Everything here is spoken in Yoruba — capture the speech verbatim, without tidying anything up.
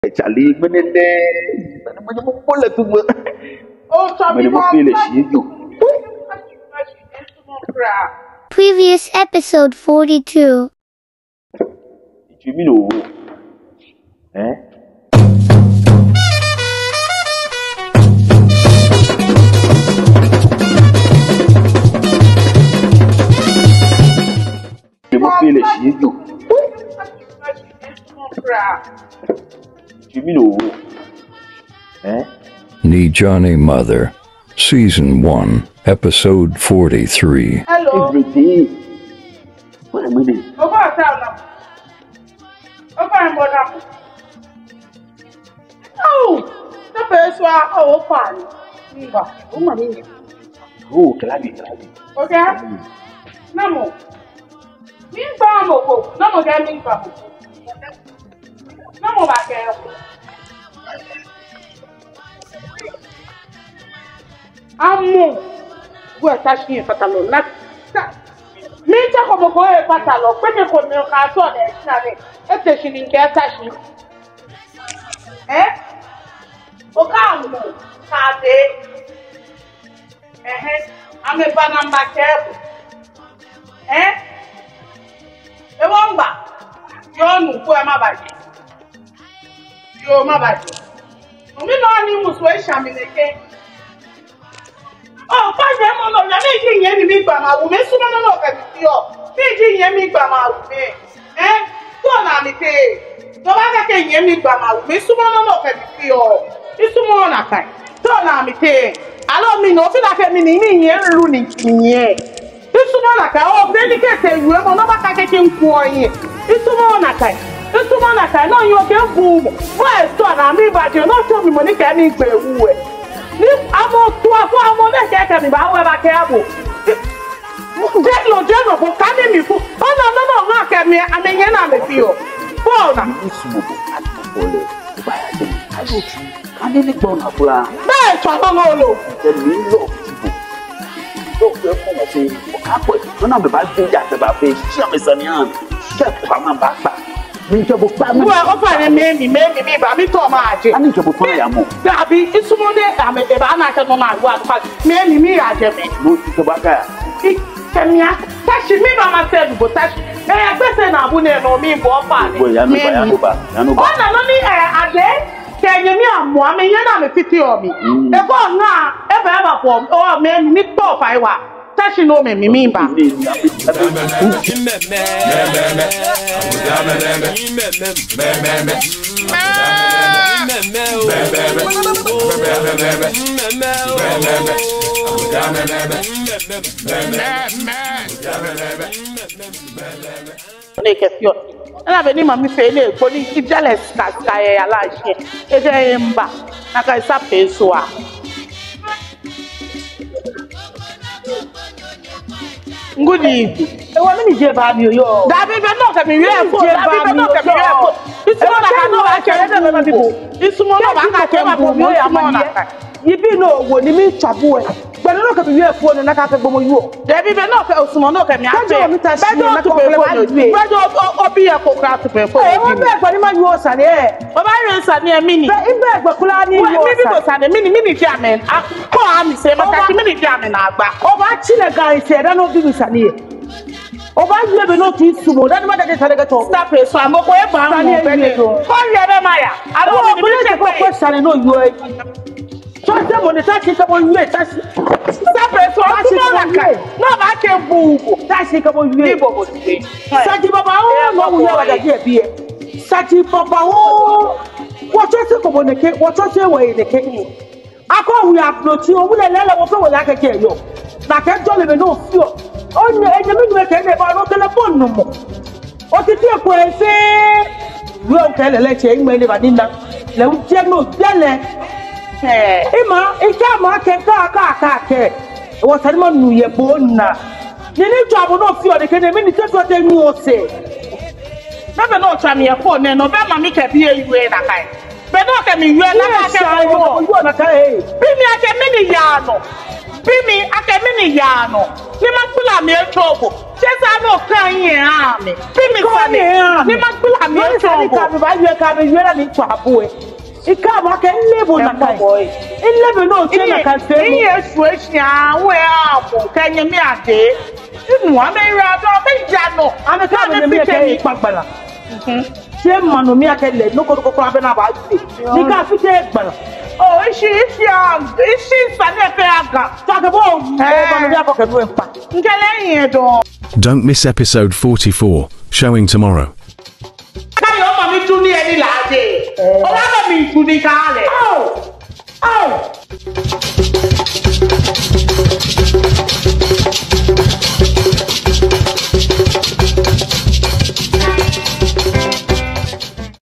Charlie, menene, mana mau pola tu? Oh, Tommy, mana mau pilih sih tu? Previous episode forty-two. Cumi lu, eh? Mana mau pilih sih tu? Cumi lu, eh? Dzanie Mother, Season one, Episode forty-three. Hello. Everyday. Mana mana? Apa salah? Apa yang bodoh? Oh, tapi soal oh pan. Enggak, rumah ini. Oh, keladi keladi. Oke? Namo. Mimba mo ko. Namo ga mimba mo. Namo ba ke? Amo. Gua tashi fatalo na. Minta como foi fatalo, porque quando eu caso né, sabe? Esse chinin que tashi. Eh? O calmo, cadê? Eh, ame banamba quebo. Eh? Eu vou embora. Eu não fui mais baixo. Eu mais baixo. O meu nome não foi chamado que. Oh, pai, é meu nome. Nem tinha nem me chamado. Me suma não não quer dizer. Nem tinha me chamado. Eh? Tô na me ter. Tô lá que tinha me chamado. Me suma não não quer dizer. Isso não na cai. Tô na me ter. Alô, me não fica que me nem nem luni ninguém. Isso não na cai. Oh, ele quer ser eu, mas não vai cair quem foi. Isso não na cai. Isso não na cai. Não, eu quero boom. Vai tô na me bate. Não tô me money quer me pegar. Ni amo tua fo amo ne ke ke mi ba we ba ke abo. Je lo je no bo ka ni mi fu. Oh no no no na ke mi amenye na me fi o. Bo na. Isso mo bo ka to pole. Ba ya de. Ayo ti. Ka ni ni gbo na fula. Be so no no lo. De mi lo ti bo. Do pe ko mo se. O ka po. No na be ba de ja te ba fe. Shi me sani an. Ke pa ma ba pa. Mi je bo pa mi. Wo o fa ni me mi me mi ba mi to ma je. Ani je bo fa ya mo. Dabi isumo de ame e ba na ke no na wa fa. Me mi mi ya je me. Mo ti to ba ka. Kemia, tashi mi ba ma se bu tashi. Eh pese na bu ne no mi bo fa ni. Bo ya no ba ya no ba. Ya no ba. Ona no ni eh ade. Kenye mi amu ame yen na me fiti o mi. E go na e ba ba po o me ni to fa wa. Tashi no me mi mi ba. Ne question. Na be ni mami fe le ko ni jealous ka ka e ala se. E je mba. Na ka sa pe so a. Good evening. E wa mi je ba mi yo. Dabi be no ka mi we fo. Dabi be no ka mi we fo. Isumo na ka no ba kere de be people. Isumo no ba ka kere ba mo ya mo na ka. Yibi no wo ni mi chabu e. Gbe no ka mi we fo no na ka gbo mo yo. Dabi be no ka Osumo no ka mi ate. Bejo mi ta shi na to ko be le fo. ba due. Bejo obi e ko kra to be fo. E wo be gbe ni ma yo sa ni e. O ba re sa ni e mini. Be in be gbe kula ni yo sa. Mi bi ko sa ni mini mini ti amen. Ko am se ma ta mini ti amen agba. O ba chi le ga ise da no bi mi sa ni e. O ba yue be no tu sumo da ma da de tare ga to. Stop it so am ko e ba mo be ni. Ko ye be ma ya. Ado O mi bo le ni de ko ko sa ni no yo e. So se mo ne ta chi ka mo yue ta si. Stop it so am ko na ka. No ba ke bugo. Ta si ka mo yue. Ibo bo ti. Saji baba o no wo ya wa da je bi e. Saji baba o. Wo to se ko mo ne ke, wo to se wo e ne ke. Akọ wi approach o wu le le wo fe wo la ke ke yo. Na ke jo le be no fi o. O nye enye mi nwe ke ne ba no telephone no mo. O ti ti ko e se. Wo o ke le le che ngme ne ba ni na. Le u je no dele. Eh, ima ike ma ke ka ka ka ke. Wo sari mo nu ye bo na. Ni ni job no fi o de ke ne mi ni te so te ni o se. Na be no twa me e phone ne no be ma mi ke bi e yue na kai. Be no ke mi yue na ka ke wo wo. wo na ka e. Bi mi ake mi ni ya no. Bimi akemini yano. Ni makula mi trouble. Chesa no kan yen ami. Bimi sani. Ni makula mi trouble. Ka bi ba ye ka bi yera ni to abo e. Ika ba ke level na kai. In level no che na kan se. Ni yesu ehia we abo kanye mi ade. Inu amera do be jano. Ana ka me mi ke pagbala. Se manu mi akele no ko ko ko abena ba ti. Ni ka fi te gbala. Oh, is she is she um is she sane pe aga. Talk about e ba mi akoko nu empa. Nkele yin do. Don't miss episode forty-four, showing tomorrow. Kayo mami tuni eni lade. Ola mi tuni kale. Oh.